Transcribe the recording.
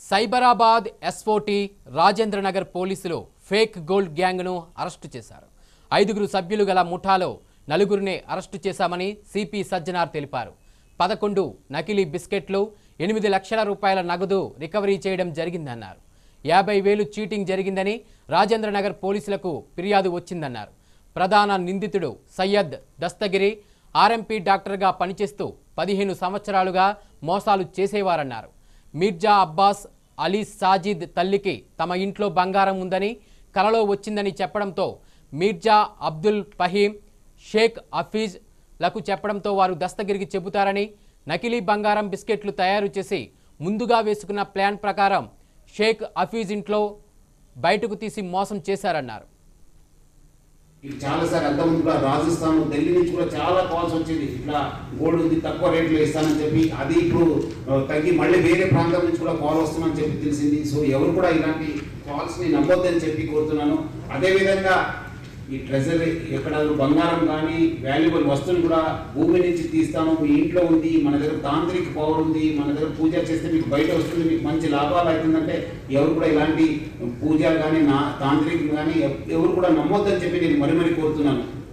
Cyberabad SOT Rajendranagar పోలీసులు fake gold గ్యాంగ్ను arrest చేశారు. 5 సభ్యులు గల ముఠాలో 4 అరెస్టు చేశామని సిపి సజ్జనార్ తెలిపారు. 11 నకిలీ బిస్కెట్లు, 8 లక్షల రూపాయల నగదు రికవరీ చేయడం జరిగిందన్నారు. 50,000 చీటింగ్ జరిగిందని రాజేంద్రనగర్ పోలీసులకు ఫిర్యాదు వచ్చిందన్నారు. ప్రధాన నిందితుడు సయ్యద్ దస్తగిరి ఆర్ఎంపీ డాక్టర్గా పనిచేస్తూ 15 సంవత్సరాలుగా మోసాలు చేసేవారన్నారు. మీర్జా అబ్బాస్ అలీ సాజిద్ తల్లికి తమ ఇంట్లో బంగారం ఉందని కలలో వచ్చిందని చెప్పడంతో మీర్జా అబ్దుల్ ఫహీం, షేక్ హఫీజ్ లకు చెప్పడంతో వారు దస్తగిరికి చెబుతారని, నకిలీ బంగారం బిస్కెట్లు తయారు చేసి ముందుగా వేసుకున్న ప్లాన్ ప్రకారం షేక్ హఫీజ్ ఇంట్లో బయటకు తీసి మోసం చేశారన్నారు. చాలా సార్ అంతకుముందు కూడా రాజస్థాన్, ఢిల్లీ నుంచి కూడా చాలా కాల్స్ వచ్చింది. ఇట్లా గోల్డ్ ఉంది, తక్కువ రేట్లో ఇస్తానని చెప్పి అది ఇప్పుడు తగ్గి మళ్ళీ వేరే ప్రాంతం నుంచి కూడా కాల్ వస్తుందని చెప్పి తెలిసింది. సో ఎవరు కూడా ఇలాంటి కాల్స్ని నమ్మొద్దని చెప్పి కోరుతున్నాను. అదేవిధంగా ఈ ట్రెజరీ ఎక్కడ బంగారం కానీ వాల్యుబుల్ వస్తువులు కూడా భూమి నుంచి తీస్తాను, మీ ఇంట్లో ఉంది, మన దగ్గర తాంత్రిక పవర్ ఉంది, మన దగ్గర పూజ చేస్తే మీకు బయట వస్తుంది, మీకు మంచి లాభాలు అవుతుందంటే ఎవరు కూడా ఇలాంటి పూజ కానీ తాంత్రికం కానీ ఎవరు కూడా నమ్మొద్దని చెప్పి నేను మరీ కోరుతున్నాను.